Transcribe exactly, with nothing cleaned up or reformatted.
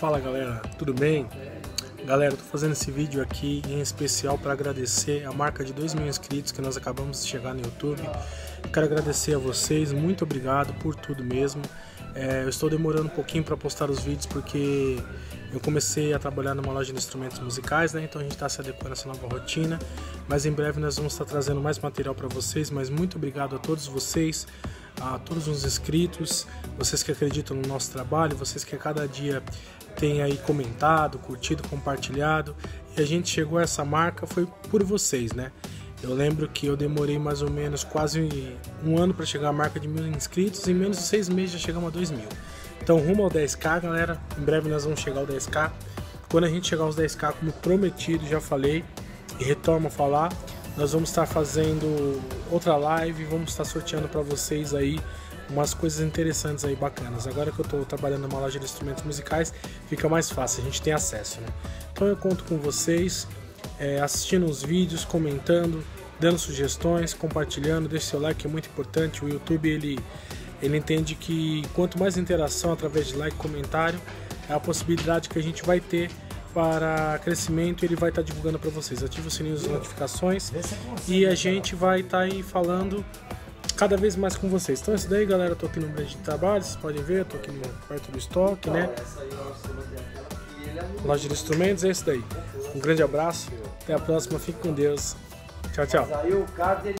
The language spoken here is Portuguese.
Fala galera, tudo bem? Galera, tô fazendo esse vídeo aqui em especial para agradecer a marca de dois mil inscritos que nós acabamos de chegar no YouTube. Quero agradecer a vocês, muito obrigado por tudo mesmo. É, eu estou demorando um pouquinho para postar os vídeos porque eu comecei a trabalhar numa loja de instrumentos musicais, né? Então a gente está se adequando a essa nova rotina, mas em breve nós vamos estar trazendo mais material para vocês. Mas muito obrigado a todos vocês, a todos os inscritos, vocês que acreditam no nosso trabalho, vocês que a cada dia têm aí comentado, curtido, compartilhado. E a gente chegou a essa marca foi por vocês, né? Eu lembro que eu demorei mais ou menos quase um ano para chegar à marca de mil inscritos, e em menos de seis meses já chegamos a dois mil. Então rumo ao dez K, galera, em breve nós vamos chegar ao dez K. Quando a gente chegar aos dez K, como prometido, já falei e retorno a falar, nós vamos estar fazendo outra live, vamos estar sorteando para vocês aí umas coisas interessantes aí, bacanas. Agora que eu estou trabalhando numa loja de instrumentos musicais, fica mais fácil, a gente tem acesso, né? Então eu conto com vocês, é, assistindo os vídeos, comentando, dando sugestões, compartilhando, deixe seu like, é muito importante. O YouTube ele, ele entende que quanto mais interação através de like e comentário, é a possibilidade que a gente vai ter para crescimento. Ele vai estar divulgando para vocês. Ative o sininho das notificações e a gente vai estar aí falando cada vez mais com vocês. Então é isso daí, galera. Eu tô aqui no ambiente de trabalho, vocês podem ver, eu tô aqui no, perto do estoque, né? Loja de instrumentos, é isso daí. Um grande abraço, até a próxima, fique com Deus. Tchau, tchau.